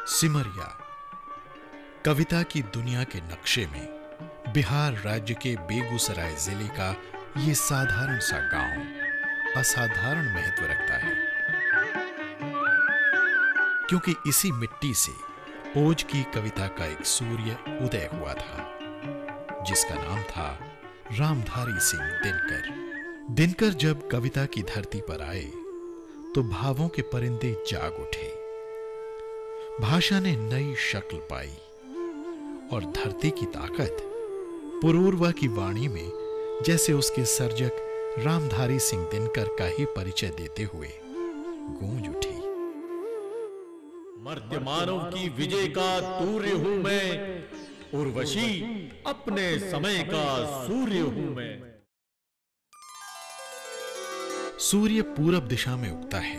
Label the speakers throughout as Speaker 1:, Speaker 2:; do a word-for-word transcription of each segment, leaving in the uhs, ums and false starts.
Speaker 1: सिमरिया कविता की दुनिया के नक्शे में बिहार राज्य के बेगूसराय जिले का ये साधारण सा गांव असाधारण महत्व रखता है, क्योंकि इसी मिट्टी से ओज की कविता का एक सूर्य उदय हुआ था, जिसका नाम था रामधारी सिंह दिनकर। दिनकर जब कविता की धरती पर आए तो भावों के परिंदे जाग उठे, भाषा ने नई शक्ल पाई और धरती की ताकत पुरूरवा की वाणी में जैसे उसके सर्जक रामधारी सिंह दिनकर का ही परिचय देते हुए गूंज उठी।
Speaker 2: मर्त्यमानों की विजय का तूर्य हूं मैं, उर्वशी अपने समय का सूर्य हूं मैं।
Speaker 1: सूर्य पूरब दिशा में उगता है।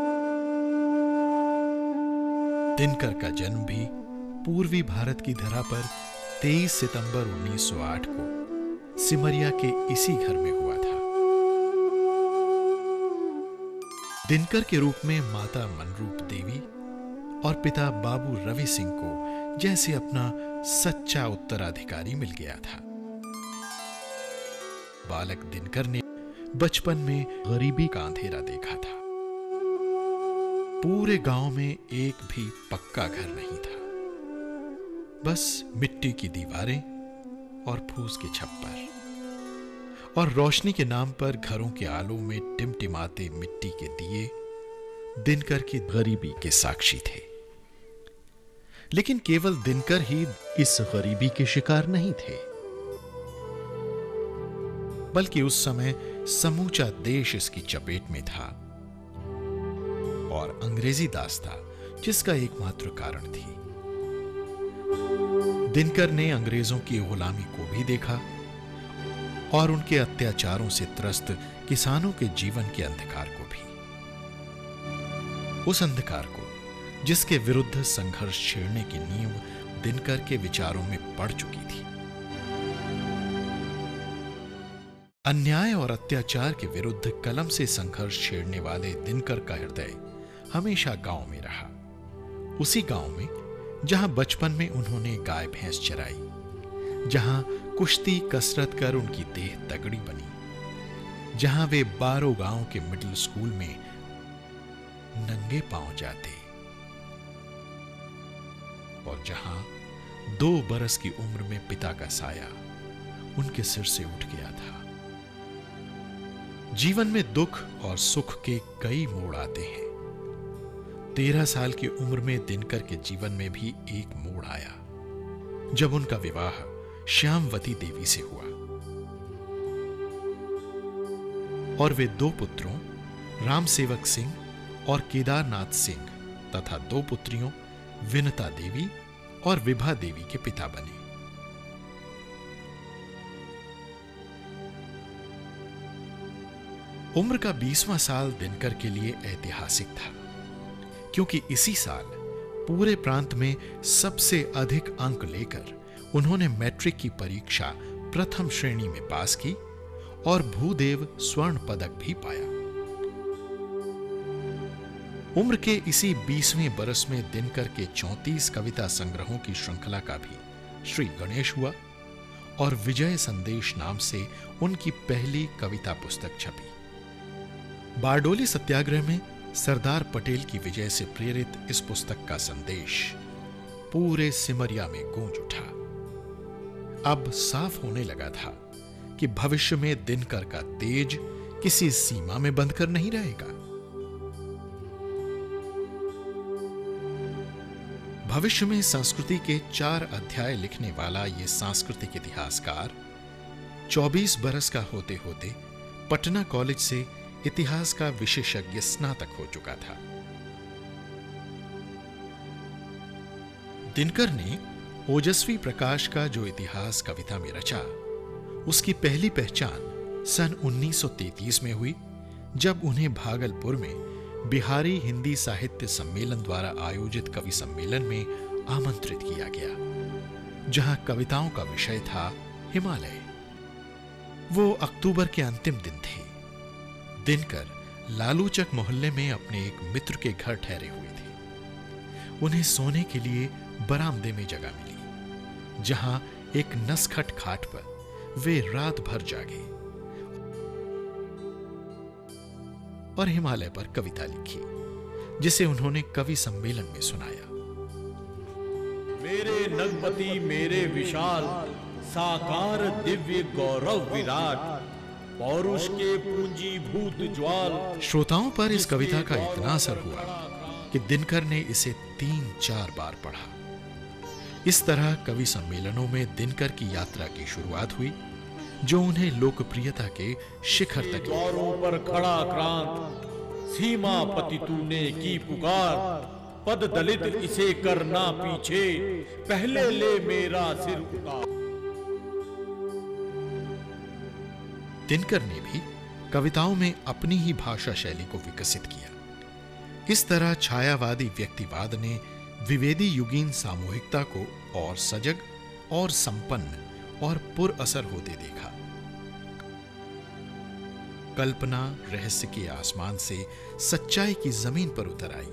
Speaker 1: दिनकर का जन्म भी पूर्वी भारत की धरा पर तेईस सितंबर उन्नीस सौ आठ को सिमरिया के इसी घर में हुआ था। दिनकर के रूप में माता मनरूप देवी और पिता बाबू रवि सिंह को जैसे अपना सच्चा उत्तराधिकारी मिल गया था। बालक दिनकर ने बचपन में गरीबी का अंधेरा देखा था। पूरे गांव में एक भी पक्का घर नहीं था, बस मिट्टी की दीवारें और फूस के छप्पर और रोशनी के नाम पर घरों के आलों में टिमटिमाते मिट्टी के दिए दिनकर की गरीबी के साक्षी थे। लेकिन केवल दिनकर ही इस गरीबी के शिकार नहीं थे, बल्कि उस समय समूचा देश इसकी चपेट में था और अंग्रेजी दास्ता जिसका एकमात्र कारण थी। दिनकर ने अंग्रेजों की गुलामी को भी देखा और उनके अत्याचारों से त्रस्त किसानों के जीवन के अंधकार को भी, उस अंधकार को जिसके विरुद्ध संघर्ष छेड़ने की नींव दिनकर के विचारों में पड़ चुकी थी। अन्याय और अत्याचार के विरुद्ध कलम से संघर्ष छेड़ने वाले दिनकर का हृदय हमेशा गांव में रहा, उसी गांव में जहां बचपन में उन्होंने गाय भैंस चराई, जहां कुश्ती कसरत कर उनकी देह तगड़ी बनी, जहां वे बारो गांव के मिडिल स्कूल में नंगे पांव जाते और जहां दो बरस की उम्र में पिता का साया उनके सिर से उठ गया था। जीवन में दुख और सुख के कई मोड़ आते हैं। तेरह साल की उम्र में दिनकर के जीवन में भी एक मोड़ आया जब उनका विवाह श्यामवती देवी से हुआ और वे दो पुत्रों रामसेवक सिंह और केदारनाथ सिंह तथा दो पुत्रियों विनता देवी और विभा देवी के पिता बने। उम्र का बीसवां साल दिनकर के लिए ऐतिहासिक था, क्योंकि इसी साल पूरे प्रांत में सबसे अधिक अंक लेकर उन्होंने मैट्रिक की परीक्षा प्रथम श्रेणी में पास की और भूदेव स्वर्ण पदक भी पाया। उम्र के इसी बीसवें बरस में दिनकर के चौंतीस कविता संग्रहों की श्रृंखला का भी श्री गणेश हुआ और विजय संदेश नाम से उनकी पहली कविता पुस्तक छपी। बारडोली सत्याग्रह में सरदार पटेल की विजय से प्रेरित इस पुस्तक का संदेश पूरे सिमरिया में गूंज उठा। अब साफ होने लगा था कि भविष्य में दिनकर का तेज किसी सीमा में बंधकर नहीं रहेगा। भविष्य में संस्कृति के चार अध्याय लिखने वाला यह सांस्कृतिक इतिहासकार चौबीस बरस का होते होते पटना कॉलेज से इतिहास का विशेषज्ञ स्नातक हो चुका था। दिनकर ने ओजस्वी प्रकाश का जो इतिहास कविता में रचा, उसकी पहली पहचान सन उन्नीस सौ तैंतीस में हुई, जब उन्हें भागलपुर में बिहारी हिंदी साहित्य सम्मेलन द्वारा आयोजित कवि सम्मेलन में आमंत्रित किया गया, जहां कविताओं का विषय था हिमालय। वो अक्टूबर के अंतिम दिन थे। दिनकर लालूचक मोहल्ले में अपने एक मित्र के घर ठहरे हुए थे। उन्हें सोने के लिए बरामदे में जगह मिली, जहां एक नसखट खाट पर वे रात भर जागे और हिमालय पर कविता लिखी, जिसे उन्होंने कवि सम्मेलन में सुनाया।
Speaker 2: मेरे नगपति मेरे विशाल साकार दिव्य गौरव विराट, पौरुष के पूंजीभूत ज्वाल।
Speaker 1: श्रोताओं पर इस कविता का इतना असर हुआ कि दिनकर ने इसे तीन चार बार पढ़ा। इस तरह कवि सम्मेलनों में दिनकर की यात्रा की शुरुआत हुई, जो उन्हें लोकप्रियता के शिखर तक।
Speaker 2: द्वारों पर खड़ा क्रांत, सीमा पति तूने की पुकार, पद दलित इसे करना पीछे, पहले ले मेरा सिर उतार।
Speaker 1: दिनकर ने भी कविताओं में अपनी ही भाषा शैली को विकसित किया। इस तरह छायावादी व्यक्तिवाद ने विवेदी युगीन सामूहिकता को और सजग और संपन्न और पुर असर होते देखा। कल्पना रहस्य के आसमान से सच्चाई की जमीन पर उतर आई।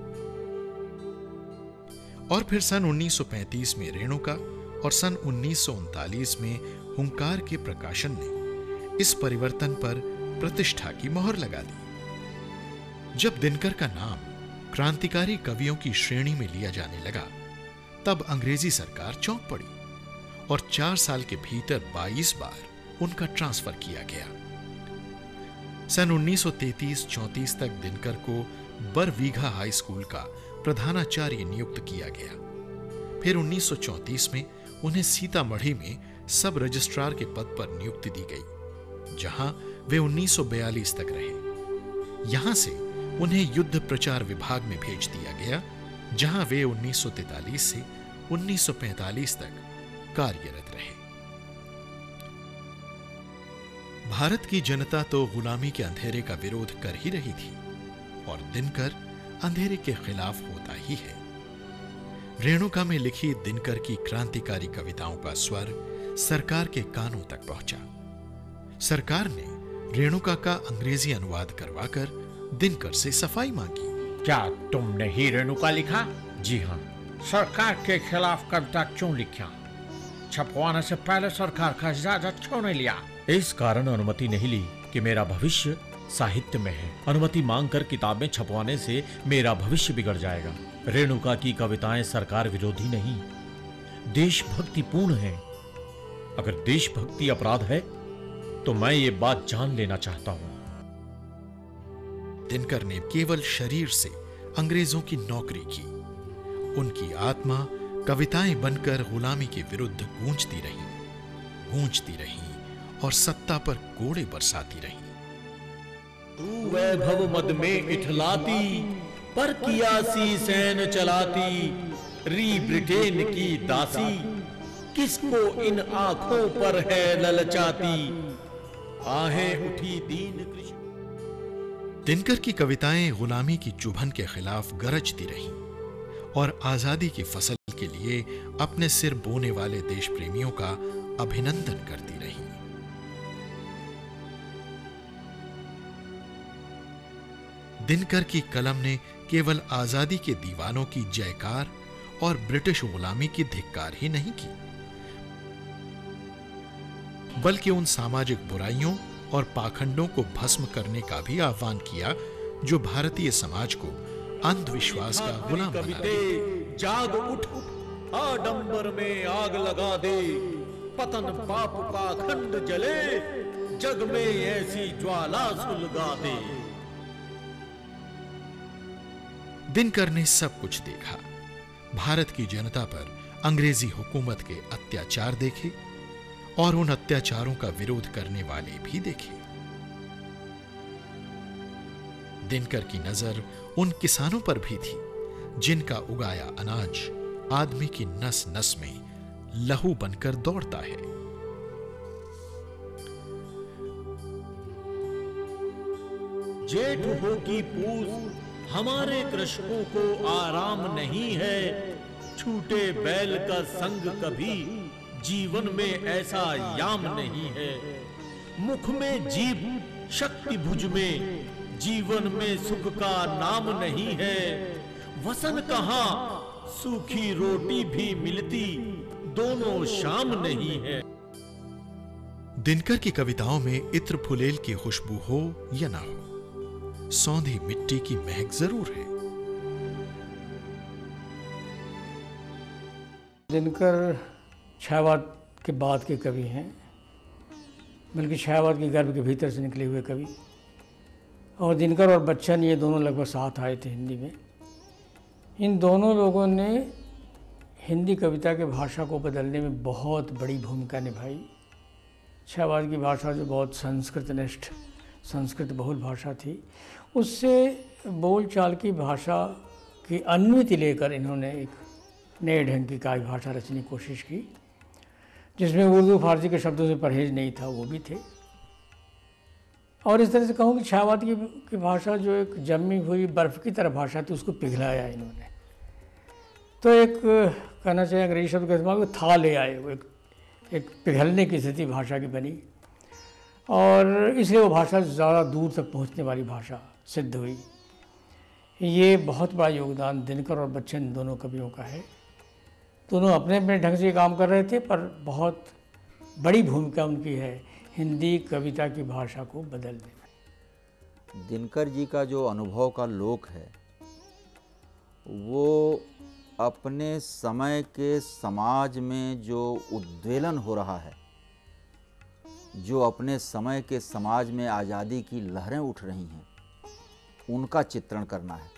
Speaker 1: और फिर सन उन्नीस सौ पैंतीस में रेणुका और सन उन्नीस सौ उनतालीस में हुंकार के प्रकाशन ने इस परिवर्तन पर प्रतिष्ठा की मोहर लगा दी। जब दिनकर का नाम क्रांतिकारी कवियों की श्रेणी में लिया जाने लगा, तब अंग्रेजी सरकार चौंक पड़ी और चार साल के भीतर बाईस बार उनका ट्रांसफर किया गया। सन उन्नीस सौ तैंतीस चौंतीस तक दिनकर को बरवीघा हाई स्कूल का प्रधानाचार्य नियुक्त किया गया। फिर उन्नीस सौ चौंतीस में उन्हें सीतामढ़ी में सब रजिस्ट्रार के पद पर नियुक्ति दी गई, जहां वे उन्नीस सौ बयालीस तक रहे। यहां से उन्हें युद्ध प्रचार विभाग में भेज दिया गया, जहां वे उन्नीस सौ तैंतालीस से उन्नीस सौ पैंतालीस तक कार्यरत रहे। भारत की जनता तो गुलामी के अंधेरे का विरोध कर ही रही थी, और दिनकर अंधेरे के खिलाफ होता ही है। रेणुका में लिखी दिनकर की क्रांतिकारी कविताओं का स्वर सरकार के कानों तक पहुंचा। सरकार ने रेणुका का अंग्रेजी अनुवाद करवाकर दिनकर से सफाई मांगी।
Speaker 3: क्या तुमने ही रेणुका लिखा? जी हाँ। सरकार के खिलाफ कविता क्यों लिखा? छपवाने से पहले सरकार का इजाजत क्यों नहीं लिया?
Speaker 2: इस कारण अनुमति नहीं ली कि मेरा भविष्य साहित्य में है। अनुमति मांगकर किताबें छपवाने से मेरा भविष्य बिगड़ जाएगा। रेणुका की कविताएं सरकार विरोधी नहीं, देशभक्तिपूर्ण हैं। अगर देशभक्ति अपराध है तो मैं ये बात जान लेना चाहता हूं।
Speaker 1: दिनकर ने केवल शरीर से अंग्रेजों की नौकरी की। उनकी आत्मा कविताएं बनकर गुलामी के विरुद्ध गूंजती रही, गूंजती रही और सत्ता पर कोड़े बरसाती रही।
Speaker 2: तू वैभव मद में इठलाती, पर कियासी सैन चलाती, री ब्रिटेन की दासी, किसको इन आंखों पर है ललचाती, आहें उठी दीन कृष्ण।
Speaker 1: दिनकर की कविताएं गुलामी की चुभन के खिलाफ गरजती रहीं और आजादी की फसल के लिए अपने सिर बोने वाले देश प्रेमियों का अभिनंदन करती रहीं। दिनकर की कलम ने केवल आजादी के दीवानों की जयकार और ब्रिटिश गुलामी की धिक्कार ही नहीं की, बल्कि उन सामाजिक बुराइयों और पाखंडों को भस्म करने का भी आह्वान किया जो भारतीय समाज को अंधविश्वास का गुलाम बना रहे।
Speaker 2: जाग उठ, आडंबर में आग लगा दे, पतन पाप पाखंड जले, जग में ऐसी ज्वाला सुलगा दे।
Speaker 1: दिनकर ने सब कुछ देखा। भारत की जनता पर अंग्रेजी हुकूमत के अत्याचार देखे और उन अत्याचारों का विरोध करने वाले भी देखे। दिनकर की नजर उन किसानों पर भी थी जिनका उगाया अनाज आदमी की नस नस में लहू बनकर दौड़ता है।
Speaker 2: जेठ हो की पूस, हमारे कृषकों को आराम नहीं है, छूटे बैल का संग कभी जीवन में ऐसा याम नहीं है। मुख में जीभ, शक्ति भुज में, जीवन में सुख का नाम नहीं है। वसन कहां सूखी रोटी भी मिलती दोनों शाम नहीं है।
Speaker 1: दिनकर की कविताओं में इत्र फुलेल की खुशबू हो या ना हो, सौंधी मिट्टी की महक जरूर है।
Speaker 4: दिनकर छायावाद के बाद के कवि हैं, बल्कि छायावाद के गर्भ के भीतर से निकले हुए कवि। और दिनकर और बच्चन ये दोनों लगभग साथ आए थे हिंदी में। इन दोनों लोगों ने हिंदी कविता के भाषा को बदलने में बहुत बड़ी भूमिका निभाई। छायावाद की भाषा जो बहुत संस्कृतनिष्ठ, संस्कृत बहुल भाषा थी, उससे बोलचाल की भाषा की अनुमति लेकर इन्होंने एक नए ढंग की काव्य भाषा रचने की कोशिश की, जिसमें उर्दू फारसी के शब्दों से परहेज नहीं था, वो भी थे। और इस तरह से कहूँ कि छायावाद की, की भाषा जो एक जमी हुई बर्फ़ की तरह भाषा थी, उसको पिघलाया इन्होंने। तो एक कहना चाहिए अंग्रेजी शब्द का इस्तेमाल, था ले आए, वो एक एक पिघलने की स्थिति भाषा की बनी, और इसलिए वो भाषा ज़्यादा दूर तक पहुँचने वाली भाषा सिद्ध हुई। ये बहुत बड़ा योगदान दिनकर और बच्चन दोनों कवियों का है। दोनों अपने अपने ढंग से काम कर रहे थे, पर बहुत बड़ी भूमिका उनकी है हिंदी कविता की भाषा को बदलने में।
Speaker 5: दिनकर जी का जो अनुभव का लोक है, वो अपने समय के समाज में जो उद्वेलन हो रहा है, जो अपने समय के समाज में आज़ादी की लहरें उठ रही हैं, उनका चित्रण करना है।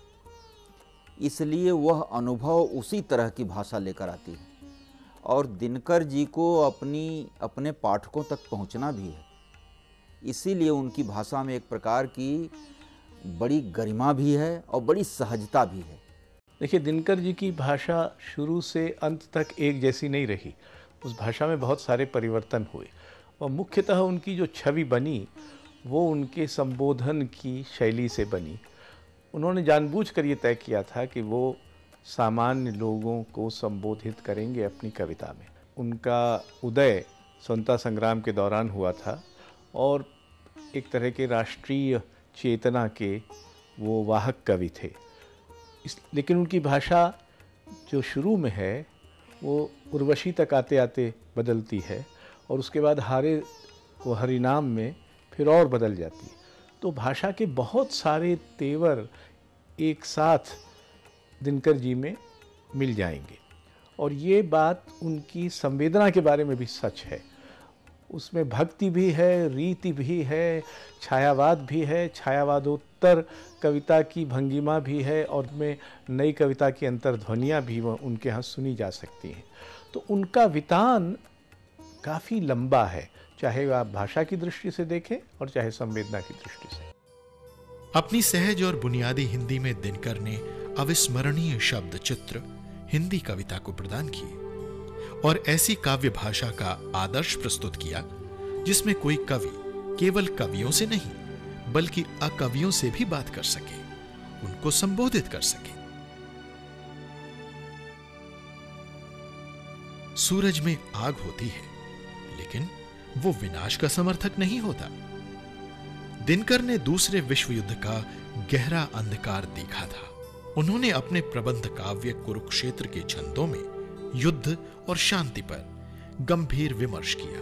Speaker 5: इसलिए वह अनुभव उसी तरह की भाषा लेकर आती है, और दिनकर जी को अपनी अपने पाठकों तक पहुंचना भी है। इसीलिए उनकी भाषा में एक प्रकार की बड़ी गरिमा भी है और बड़ी सहजता भी है।
Speaker 6: देखिए, दिनकर जी की भाषा शुरू से अंत तक एक जैसी नहीं रही। उस भाषा में बहुत सारे परिवर्तन हुए, और मुख्यतः उनकी जो छवि बनी वो उनके संबोधन की शैली से बनी। उन्होंने जानबूझकर ये तय किया था कि वो सामान्य लोगों को संबोधित करेंगे अपनी कविता में। उनका उदय स्वतंत्रता संग्राम के दौरान हुआ था, और एक तरह के राष्ट्रीय चेतना के वो वाहक कवि थे। इस लेकिन उनकी भाषा जो शुरू में है वो उर्वशी तक आते आते बदलती है, और उसके बाद हारे को हरिनाम में फिर और बदल जाती है। तो भाषा के बहुत सारे तेवर एक साथ दिनकर जी में मिल जाएंगे, और ये बात उनकी संवेदना के बारे में भी सच है। उसमें भक्ति भी है, रीति भी है, छायावाद भी है, छायावादोत्तर कविता की भंगिमा भी है, और में नई कविता की अंतर्ध्वनियाँ भी उनके यहाँ सुनी जा सकती हैं। तो उनका वितान काफ़ी लंबा है, चाहे आप भाषा की दृष्टि से देखें और चाहे संवेदना की दृष्टि से।
Speaker 1: अपनी सहज और बुनियादी हिंदी में दिनकर ने अविस्मरणीय शब्द चित्र हिंदी कविता को प्रदान किए, और ऐसी काव्य भाषा का आदर्श प्रस्तुत किया जिसमें कोई कवि केवल कवियों से नहीं बल्कि अकवियों से भी बात कर सके, उनको संबोधित कर सके। सूरज में आग होती है, लेकिन वो विनाश का समर्थक नहीं होता। दिनकर ने दूसरे विश्व युद्ध का गहरा अंधकार देखा था। उन्होंने अपने प्रबंध काव्य कुरुक्षेत्र के छंदों में युद्ध और शांति पर गंभीर विमर्श किया।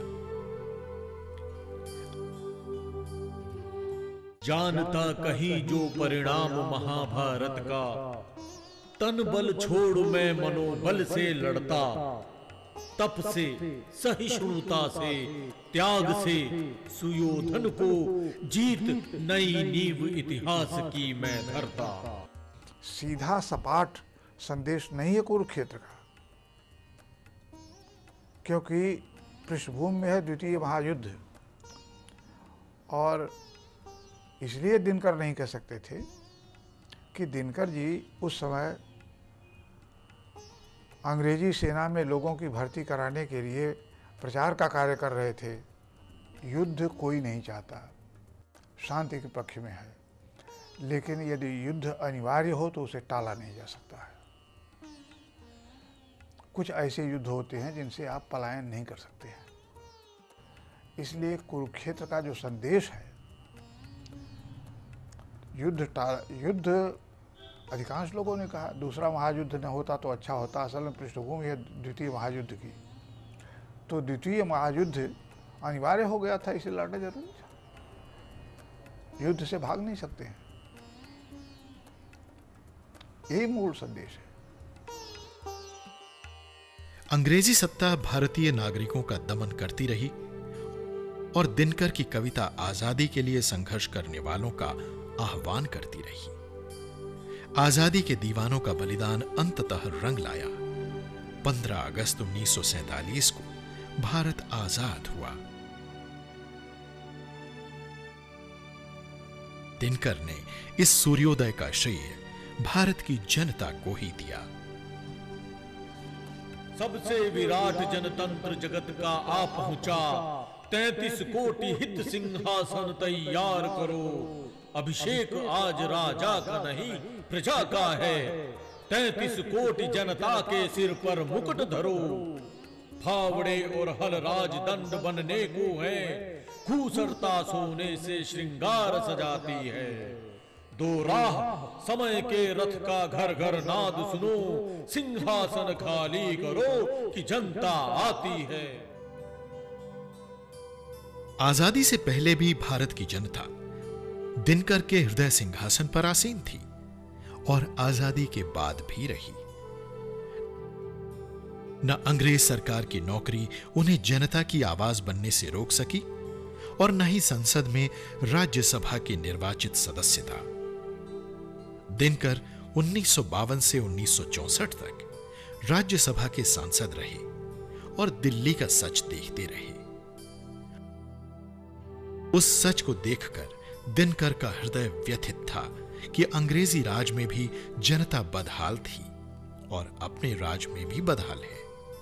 Speaker 2: जानता कहीं जो परिणाम महाभारत का, तन बल छोड़ मैं मनोबल से लड़ता, तप से, सहिष्णुता से, त्याग से सुयोधन को जीत नई नींव इतिहास की मैं धरता।
Speaker 7: सीधा सपाट संदेश नहीं है कुरुक्षेत्र का, क्योंकि पृष्ठभूमि में है द्वितीय महायुद्ध, और इसलिए दिनकर नहीं कह सकते थे कि दिनकर जी उस समय अंग्रेजी सेना में लोगों की भर्ती कराने के लिए प्रचार का कार्य कर रहे थे। युद्ध कोई नहीं चाहता, शांति के पक्ष में है, लेकिन यदि युद्ध अनिवार्य हो तो उसे टाला नहीं जा सकता है। कुछ ऐसे युद्ध होते हैं जिनसे आप पलायन नहीं कर सकते हैं। इसलिए कुरुक्षेत्र का जो संदेश है, युद्ध युद्ध अधिकांश लोगों ने कहा दूसरा महायुद्ध न होता तो अच्छा होता, असल में पृष्ठभूमि है द्वितीय महायुद्ध की। तो द्वितीय महायुद्ध अनिवार्य हो गया था, इसे लड़ना जरूरी था, युद्ध से भाग नहीं सकते हैं। यही मूल संदेश है।
Speaker 1: अंग्रेजी सत्ता भारतीय नागरिकों का दमन करती रही और दिनकर की कविता आजादी के लिए संघर्ष करने वालों का आह्वान करती रही। आजादी के दीवानों का बलिदान अंततः रंग लाया। पंद्रह अगस्त उन्नीस सौ सैंतालीस को भारत आजाद हुआ। दिनकर ने इस सूर्योदय का श्रेय भारत की जनता को ही दिया।
Speaker 2: सबसे विराट जनतंत्र जगत का आ पहुंचा, तैतीस कोटि हित सिंहासन तैयार करो। अभिषेक आज राजा का नहीं प्रजा का है, तैतीस कोटि जनता के सिर पर मुकुट धरो। फावड़े और हल राजदंड बनने को है, खूसरता सोने से श्रृंगार सजाती है। दो राह समय के रथ का घर घर नाद सुनो, सिंहासन खाली करो कि जनता आती है।
Speaker 1: आजादी से पहले भी भारत की जनता दिनकर के हृदय सिंहासन पर आसीन थी और आजादी के बाद भी रही। न अंग्रेज सरकार की नौकरी उन्हें जनता की आवाज बनने से रोक सकी और न ही संसद में राज्यसभा के निर्वाचित सदस्यता। दिनकर उन्नीस सौ बावन से उन्नीस सौ चौसठ तक राज्यसभा के सांसद रहे और दिल्ली का सच देखते रहे। उस सच को देखकर दिनकर का हृदय व्यथित था कि अंग्रेजी राज में भी जनता बदहाल थी और अपने राज में भी बदहाल है।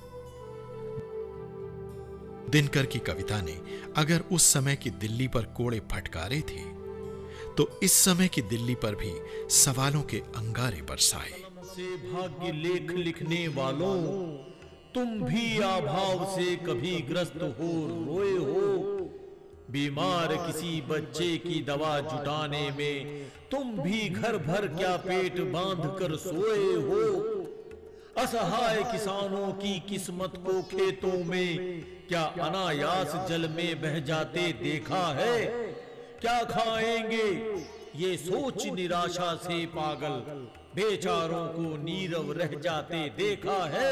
Speaker 1: दिनकर की कविता ने अगर उस समय की दिल्ली पर कोड़े फटकारे थे, तो इस समय की दिल्ली पर भी सवालों के अंगारे बरसाए।
Speaker 2: से भाग्य लेख लिखने वालों, तुम भी अभाव से कभी ग्रस्त हो रोए हो। बीमार किसी बच्चे की दवा जुटाने में तुम भी घर भर क्या पेट बांध कर सोए हो। असहाय किसानों की किस्मत को खेतों में क्या अनायास जल में बह जाते देखा है। क्या खाएंगे ये सोच निराशा से पागल बेचारों को नीरव रह जाते देखा है।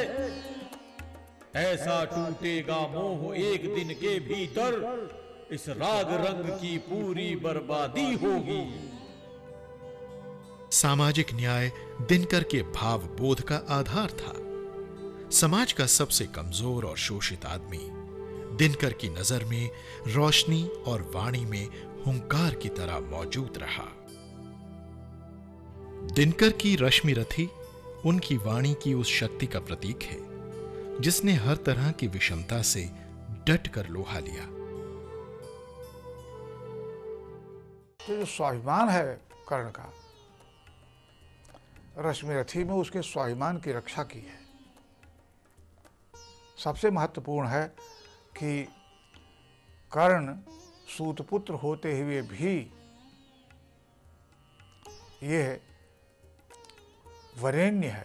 Speaker 2: ऐसा टूटेगा मोह एक दिन के भीतर, इस राग रंग की पूरी बर्बादी होगी।
Speaker 1: सामाजिक न्याय दिनकर के भाव बोध का आधार था। समाज का सबसे कमजोर और शोषित आदमी दिनकर की नजर में रोशनी और वाणी में हुंकार की तरह मौजूद रहा। दिनकर की रश्मि रथी उनकी वाणी की उस शक्ति का प्रतीक है जिसने हर तरह की विषमता से डट कर लोहा लिया।
Speaker 7: तो जो स्वाभिमान है कर्ण का, रश्मि रथी में उसके स्वाभिमान की रक्षा की है। सबसे महत्वपूर्ण है कि कर्ण सूतपुत्र होते हुए भी यह वरेण्य है,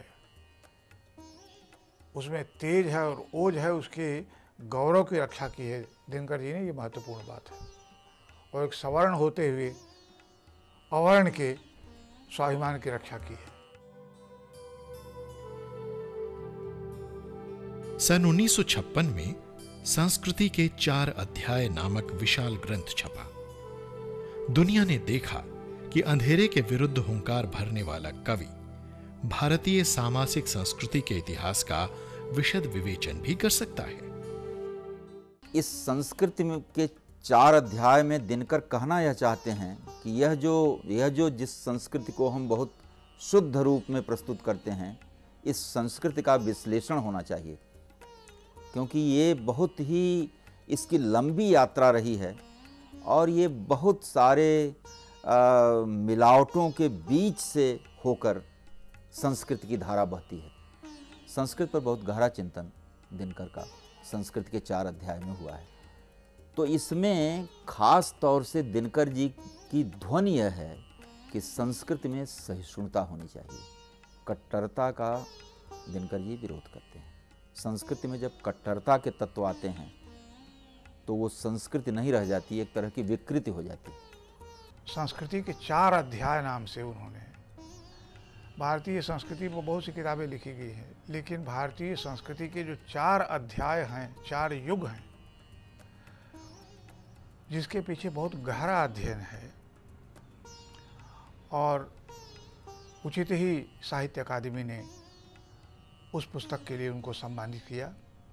Speaker 7: उसमें तेज है और ओज है, उसके गौरव की रक्षा की है दिनकर जी ने। ये महत्वपूर्ण बात है। और एक सवर्ण होते हुए अवर्ण के स्वाभिमान की रक्षा की है।
Speaker 1: सन उन्नीस सौ छप्पन में संस्कृति के चार अध्याय नामक विशाल ग्रंथ छपा। दुनिया ने देखा कि अंधेरे के विरुद्ध हुंकार भरने वाला कवि भारतीय सामाजिक संस्कृति के इतिहास का विशद विवेचन भी कर सकता है।
Speaker 5: इस संस्कृति में के चार अध्याय में दिनकर कहना यह चाहते हैं कि यह जो यह जो जिस संस्कृति को हम बहुत शुद्ध रूप में प्रस्तुत करते हैं, इस संस्कृति का विश्लेषण होना चाहिए, क्योंकि ये बहुत ही इसकी लंबी यात्रा रही है और ये बहुत सारे आ, मिलावटों के बीच से होकर संस्कृत की धारा बहती है। संस्कृत पर बहुत गहरा चिंतन दिनकर का संस्कृत के चार अध्याय में हुआ है। तो इसमें खास तौर से दिनकर जी की ध्वनि यह है कि संस्कृति में सहिष्णुता होनी चाहिए। कट्टरता का दिनकर जी विरोध करते हैं। संस्कृति में जब कट्टरता के तत्व आते हैं तो वो संस्कृति नहीं रह जाती, एक तरह की विकृति हो जाती है।
Speaker 7: संस्कृति के चार अध्याय नाम से उन्होंने भारतीय संस्कृति पर बहुत सी किताबें लिखी गई हैं, लेकिन भारतीय संस्कृति के जो चार अध्याय हैं, चार युग हैं, जिसके पीछे बहुत गहरा अध्ययन है और उचित ही साहित्य अकादमी ने उस पुस्तक के लिए उनको सम्मानित किया।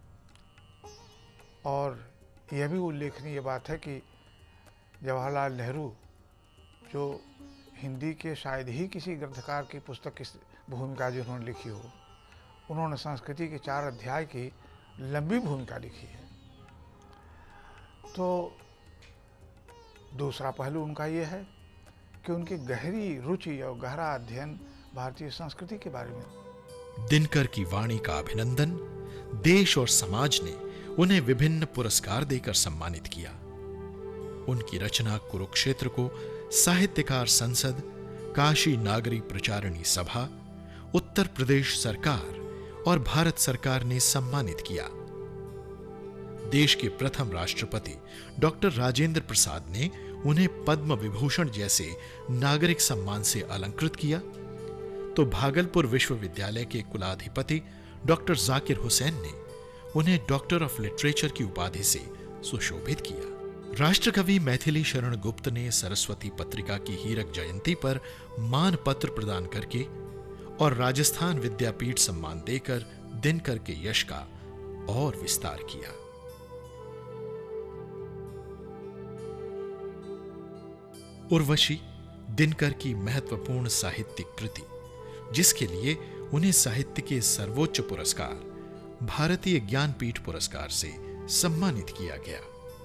Speaker 7: और यह भी उल्लेखनीय बात है कि जवाहरलाल नेहरू, जो हिंदी के शायद ही किसी ग्रंथकार की पुस्तक की भूमिका जिन्होंने लिखी हो, उन्होंने संस्कृति के चार अध्याय की लंबी भूमिका लिखी है। तो दूसरा पहलू उनका ये है कि उनकी गहरी रुचि और गहरा अध्ययन भारतीय संस्कृति के बारे में।
Speaker 1: दिनकर की वाणी का अभिनंदन देश और समाज ने उन्हें विभिन्न पुरस्कार देकर सम्मानित किया। उनकी रचना कुरुक्षेत्र को साहित्यकार संसद, काशी नागरी प्रचारिणी सभा, उत्तर प्रदेश सरकार और भारत सरकार ने सम्मानित किया। देश के प्रथम राष्ट्रपति डॉक्टर राजेंद्र प्रसाद ने उन्हें पद्म विभूषण जैसे नागरिक सम्मान से अलंकृत किया, तो भागलपुर विश्वविद्यालय के कुलाधिपति डॉक्टर जाकिर हुसैन ने उन्हें डॉक्टर ऑफ लिटरेचर की उपाधि से सुशोभित किया। राष्ट्रकवि मैथिली शरण गुप्त ने सरस्वती पत्रिका की हीरक जयंती पर मान पत्र प्रदान करके और राजस्थान विद्यापीठ सम्मान देकर दिनकर के यश का और विस्तार किया। उर्वशी दिनकर की महत्वपूर्ण साहित्यिक कृति, जिसके लिए उन्हें साहित्य के सर्वोच्च पुरस्कार भारतीय ज्ञानपीठ पुरस्कार से सम्मानित किया गया।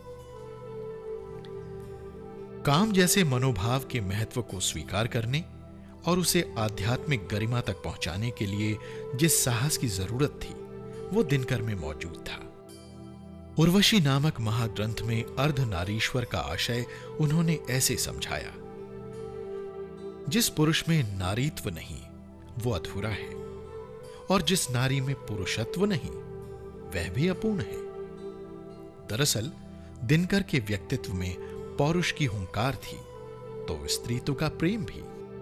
Speaker 1: काम जैसे मनोभाव के महत्व को स्वीकार करने और उसे आध्यात्मिक गरिमा तक पहुंचाने के लिए जिस साहस की जरूरत थी, वो दिनकर में मौजूद था। उर्वशी नामक महाग्रंथ में अर्धनारीश्वर का आशय उन्होंने ऐसे समझाया: जिस पुरुष में नारीत्व नहीं वो अधूरा है, और जिस नारी में पुरुषत्व नहीं वह भी अपूर्ण है। दरअसल दिनकर के व्यक्तित्व में पौरुष की हुंकार थी, तो स्त्रीत्व का प्रेम भी।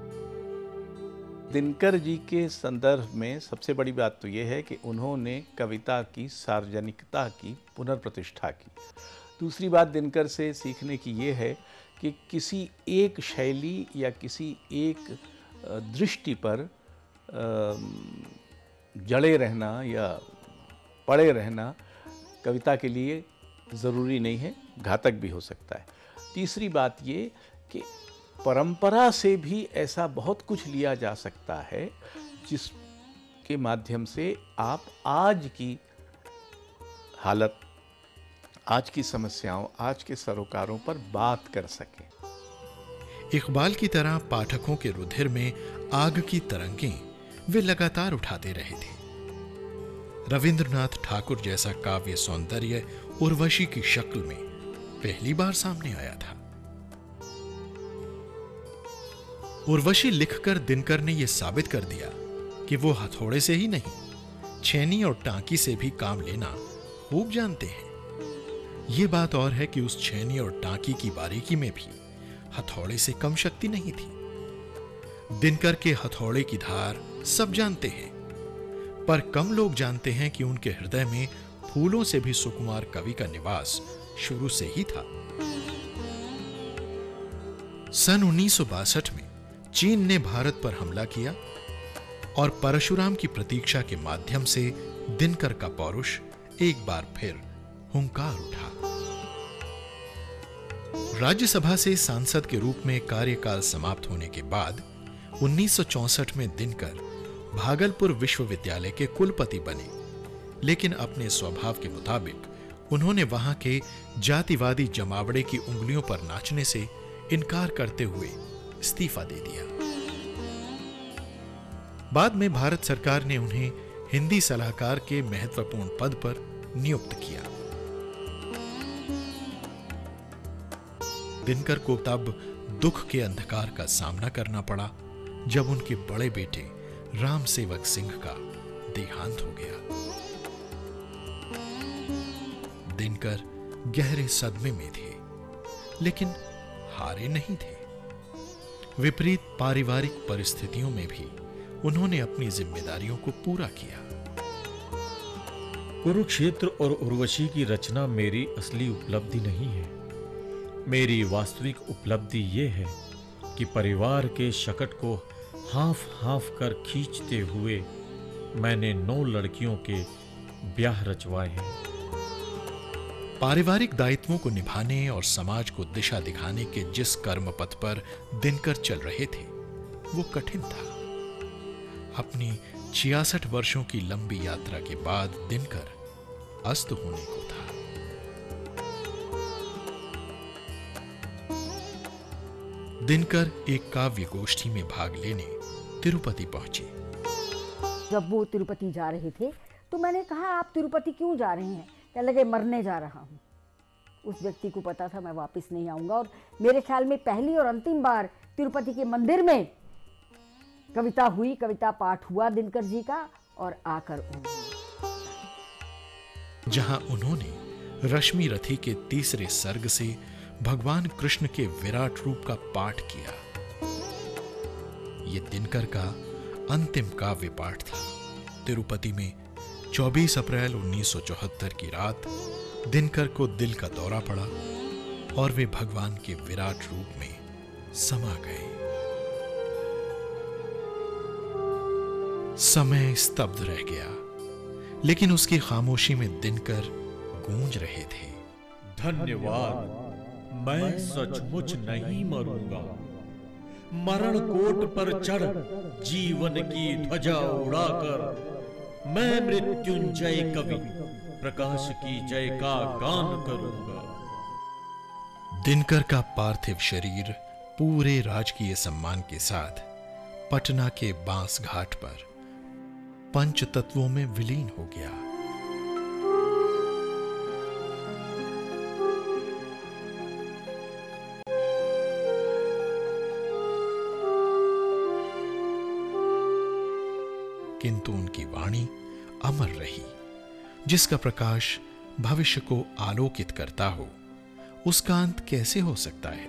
Speaker 6: दिनकर जी के संदर्भ में सबसे बड़ी बात तो यह है कि उन्होंने कविता की सार्वजनिकता की पुनर्प्रतिष्ठा की। दूसरी बात दिनकर से सीखने की ये है कि किसी एक शैली या किसी एक दृष्टि पर जड़े रहना या पड़े रहना कविता के लिए ज़रूरी नहीं है, घातक भी हो सकता है। तीसरी बात ये कि परंपरा से भी ऐसा बहुत कुछ लिया जा सकता है जिसके माध्यम से आप आज की हालत, आज की समस्याओं, आज के सरोकारों पर बात कर सकें।
Speaker 1: इकबाल की तरह पाठकों के रुधिर में आग की तरंगें वे लगातार उठाते रहे थे। रविंद्रनाथ ठाकुर जैसा काव्य सौंदर्य उर्वशी की शक्ल में पहली बार सामने आया था। उर्वशी लिखकर दिनकर ने यह साबित कर दिया कि वो हथौड़े से ही नहीं, छेनी और टांकी से भी काम लेना खूब जानते हैं। ये बात और है कि उस छेनी और टांकी की बारीकी में भी हथौड़े से कम शक्ति नहीं थी। दिनकर के हथौड़े की धार सब जानते हैं, पर कम लोग जानते हैं कि उनके हृदय में फूलों से भी सुकुमार कवि का निवास शुरू से ही था। सन उन्नीस सौ बासठ में चीन ने भारत पर हमला किया और परशुराम की प्रतीक्षा के माध्यम से दिनकर का पौरुष एक बार फिर हुंकार उठा। राज्यसभा से सांसद के रूप में कार्यकाल समाप्त होने के बाद उन्नीस सौ चौसठ में दिनकर भागलपुर विश्वविद्यालय के कुलपति बने, लेकिन अपने स्वभाव के मुताबिक उन्होंने वहां के जातिवादी जमावड़े की उंगलियों पर नाचने से इनकार करते हुए इस्तीफा दे दिया। बाद में भारत सरकार ने उन्हें हिंदी सलाहकार के महत्वपूर्ण पद पर नियुक्त किया। दिनकर को तब दुख के अंधकार का सामना करना पड़ा जब उनके बड़े बेटे राम सेवक सिंह का देहांत हो गया। दिनकर गहरे सदमे में थे, लेकिन हारे नहीं थे। विपरीत पारिवारिक परिस्थितियों में भी उन्होंने अपनी जिम्मेदारियों को पूरा किया।
Speaker 2: कुरुक्षेत्र और उर्वशी की रचना मेरी असली उपलब्धि नहीं है। मेरी वास्तविक उपलब्धि यह है कि परिवार के शकट को हाफ हाफ कर खींचते हुए मैंने नौ लड़कियों के ब्याह रचवाए हैं।
Speaker 1: पारिवारिक दायित्वों को निभाने और समाज को दिशा दिखाने के जिस कर्म पथ पर दिनकर चल रहे थे वो कठिन था। अपनी छियासठ वर्षों की लंबी यात्रा के बाद दिनकर अस्त होने को था। दिनकर एक काव्य गोष्ठी में भाग लेने तिरुपति पहुंचे।
Speaker 8: जब वो तिरुपति जा रहे थे तो मैंने कहा, आप तिरुपति क्यों जा रहे हैं? कहने लगे, मरने जा रहा हूँ। उस व्यक्ति को पता था मैं वापस नहीं आऊंगा, और मेरे ख्याल में पहली और अंतिम बार तिरुपति के मंदिर में कविता हुई, कविता पाठ हुआ दिनकर जी का, और आकर उन्होंने
Speaker 1: जहां उन्होंने रश्मि रथी के तीसरे सर्ग से भगवान कृष्ण के विराट रूप का पाठ किया। यह दिनकर का अंतिम काव्य पाठ था। तिरुपति में चौबीस अप्रैल उन्नीस सौ चौहत्तर की रात दिनकर को दिल का दौरा पड़ा और वे भगवान के विराट रूप में समा गए। समय स्तब्ध रह गया, लेकिन उसकी खामोशी में दिनकर गूंज रहे थे।
Speaker 2: धन्यवाद, मैं सचमुच नहीं मरूंगा। मरण कोट पर चढ़ जीवन की ध्वजा उड़ाकर मैं मृत्युंजय कवि प्रकाश की जय का गान करूंगा।
Speaker 1: दिनकर का पार्थिव शरीर पूरे राजकीय सम्मान के साथ पटना के बांस घाट पर पंच तत्वों में विलीन हो गया। किंतु उनकी वाणी अमर रही। जिसका प्रकाश भविष्य को आलोकित करता हो, उसका अंत कैसे हो सकता है?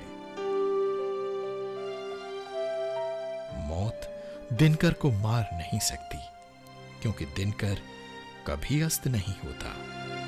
Speaker 1: मौत दिनकर को मार नहीं सकती, क्योंकि दिनकर कभी अस्त नहीं होता।